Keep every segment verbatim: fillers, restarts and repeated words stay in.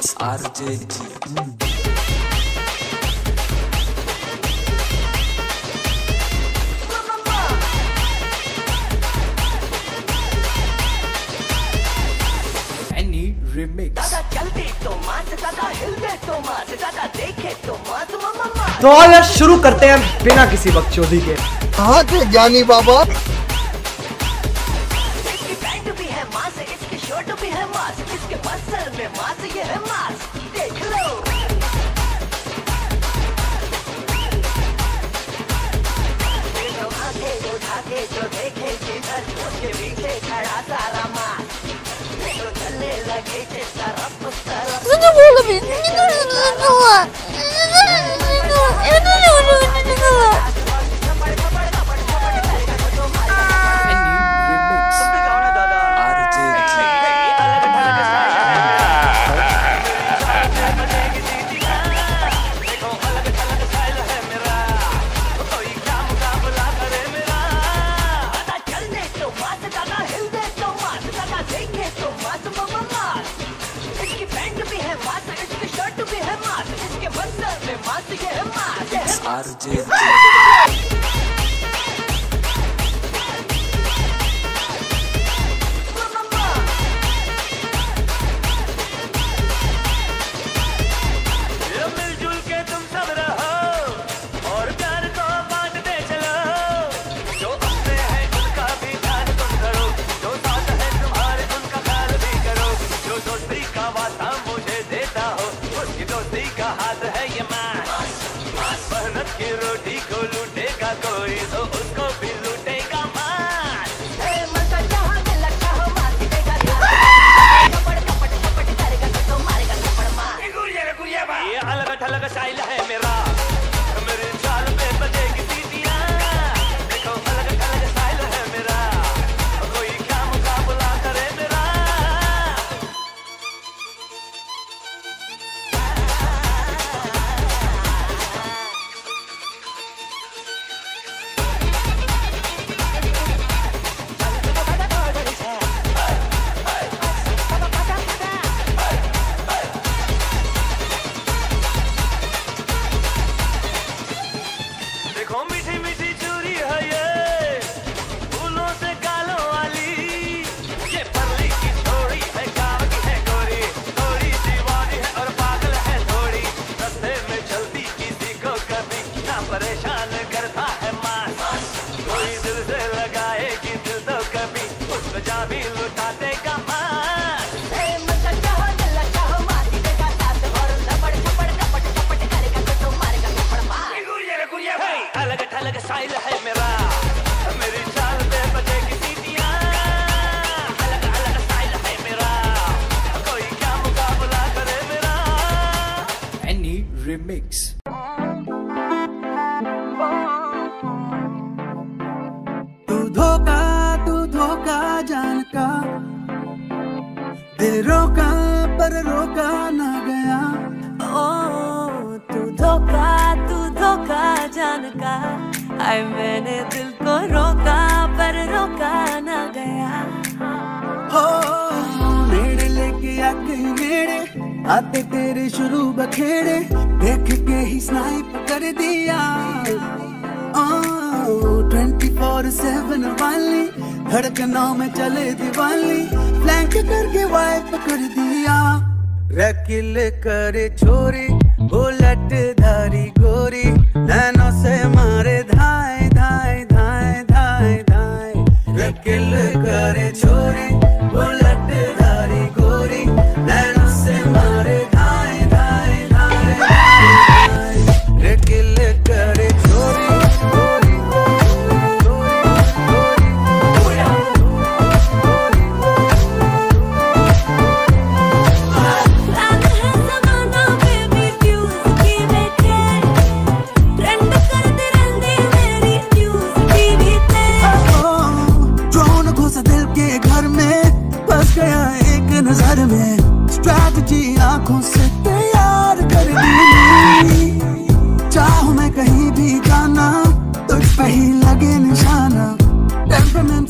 RJ any remix. तो यार शुरू करते हैं बिना किसी बकचोदी के। कहाँ थे ज्ञानी बाबा? RJ remix. तू धोखा तू धोखा जान का, दिल रोका पर रोका ना गया। ओ तू धोखा तू धोखा जान का, आए मैंने दिल को रोका पर रोका ना गया। हो मेरे लेके आके मेरे आते तेरे शुरू बखेड़े, देख के ही स्नाइप कर दिया। ट्वेंटी फोर सेवन वाली धड़कनों में चले दिवाली, फ्लैंक करके वाइप कर दिया। रकिल करे छोरी बुलेट धारी गोरी, नैनों से मारे धाए धाए धाए धाए धाए। रकिल करे छोरी बुलेट धारी गोरी, नैनों से मारे धाए धाए धाए धाए। रकिल करे छोरी गोरी नजर में स्ट्रैटेजी आंखों से तैयार कर दी। चाहूं मैं कहीं भी जाना, तुझ पे ही लगे निशाना। टेम्परामेंट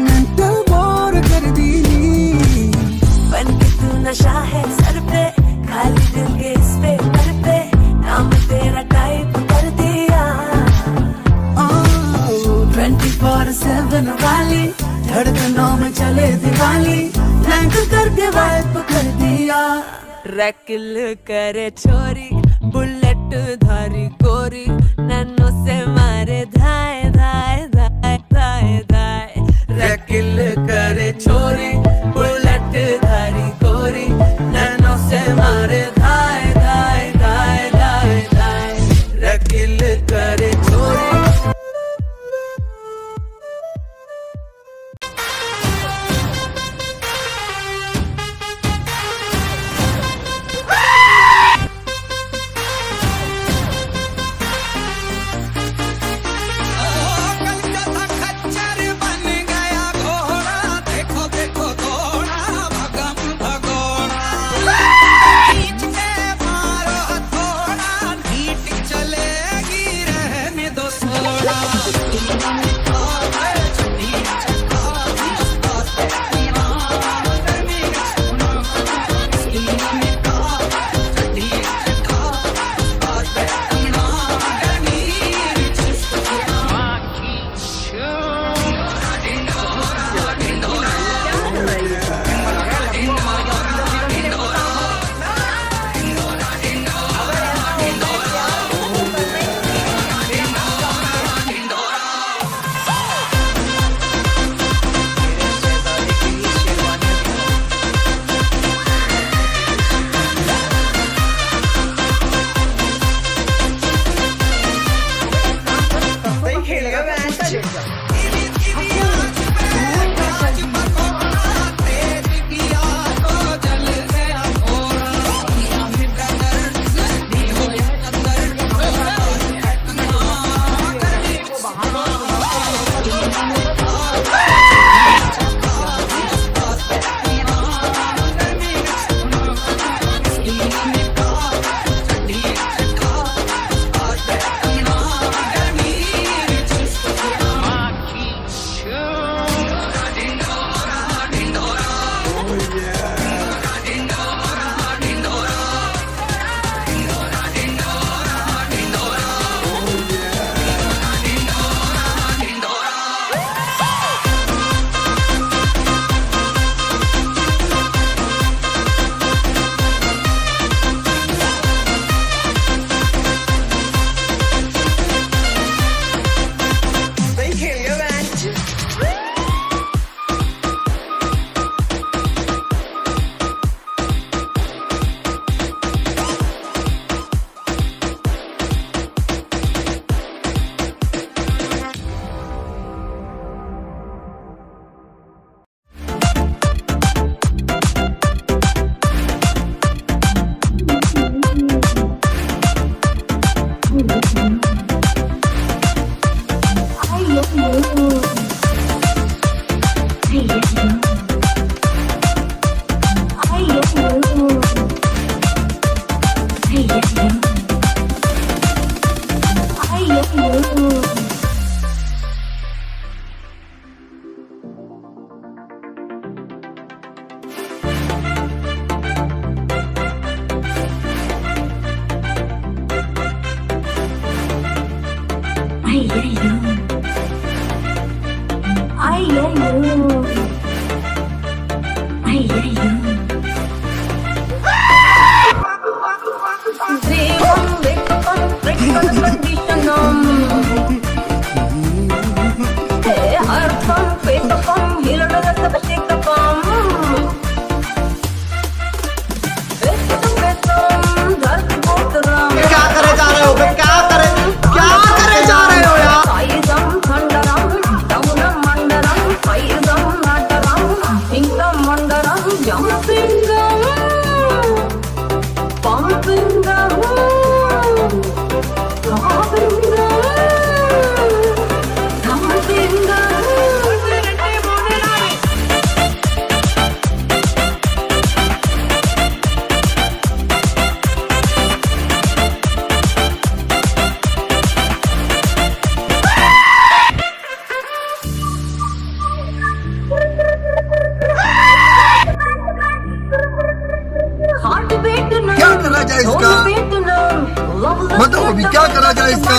सेंटिमेंटल बोर कर दी। बन के तू नशा है सर पे, धड़कनों में चले दिवाली, लैंड करके वाइप कर दिया। रैकिल करे छोरी, बुलेट धारी गोरी, नैनो से मारे धाए धाए धाए धाए धाए। रैकिल करे छोरी, बुलेट धारी गोरी, नैनो से मारे धाए धाए धाए धाए धाए। रैकिल करे छोरी। बताओ अभी क्या करा जाए इसका।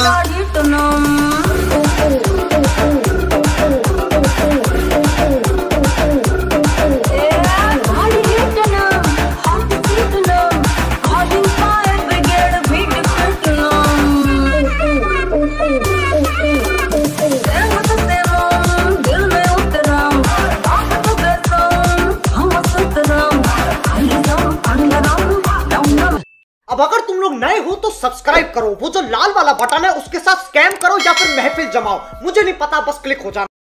अब अगर तुम लोग नए हो तो सब्सक्राइब करो, वो जो लाल वाला बटन है उसके साथ स्कैम करो या फिर महफिल जमाओ, मुझे नहीं पता, बस क्लिक हो जाना।